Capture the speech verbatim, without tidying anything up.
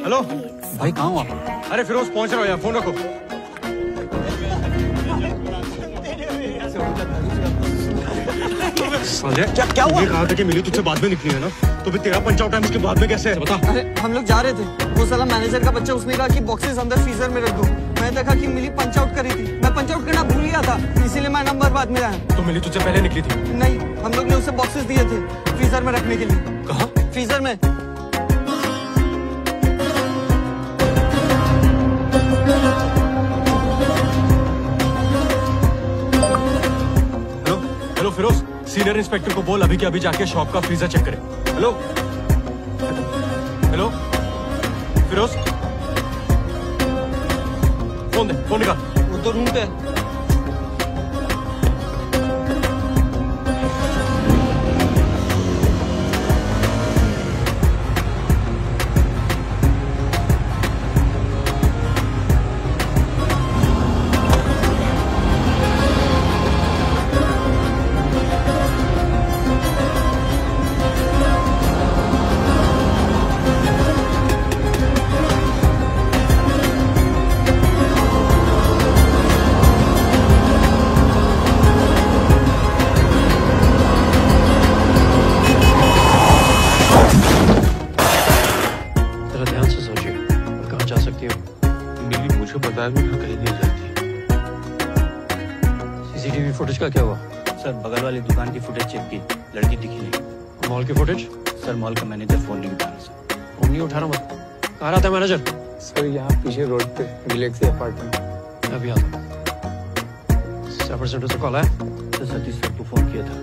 Hello भाई कहाँ हो आप? अरे फिरोज पहुंच रहा हो यार, फोन रखो। क्या क्या हुआ? ये कहा था कि मिली तुझसे बाद में निकली है ना, तो फिर तेरा पंच आउट टाइम उसके बाद में कैसे है? बता। अरे हम लोग जा रहे थे, वो साला मैनेजर का बच्चा, उसने कहा कि बॉक्सेस अंदर फ्रीजर में रख दो। मैं देखा कि मिली पंच आउट करी थी, मैं पंच आउट करना भूल गया था, इसीलिए मैं नंबर बाद में आया। तो मिली तुझसे पहले निकली थी? नहीं, हम लोग ने उसे बॉक्सेस दिए थे फ्रीजर में रखने के लिए। कहाँ? फ्रीजर में। हेलो फिरोज, सीनियर इंस्पेक्टर को बोल अभी के अभी जाके शॉप का फ्रीजर चेक करे। हेलो हेलो फिरोज, फोन दे, फोन निकाल। वो तो रूम पे है। कहीं नहीं जाती। सीसीटीवी फुटेज का क्या हुआ? सर बगल वाली दुकान की फुटेज चेक की, लड़की दिखी नहीं। मॉल की फुटेज? सर मॉल का मैनेजर फोन नहीं उठा रहा। सर फोन नहीं उठा रहा मत। कहाँ रहता है मैनेजर? सर यहाँ पीछे रोड पे गैलेक्सी अपार्टमेंट। अभी आता हूँ। सेवन परसेंट से कॉल है। सर सतीश सर को फोन किया था।